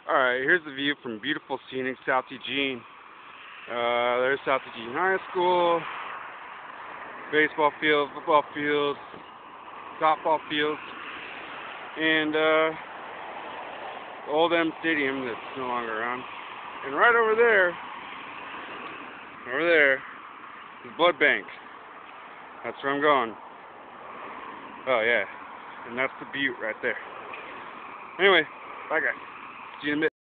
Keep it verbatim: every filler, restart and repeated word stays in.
Alright, here's the view from beautiful scenic South Eugene. Uh, there's South Eugene High School, baseball field, football fields, softball fields, and uh, the old M Stadium that's no longer around. And right over there, over there, is Bloodbank. That's where I'm going. Oh yeah, and that's the butte right there. Anyway, bye guys. See you in a bit.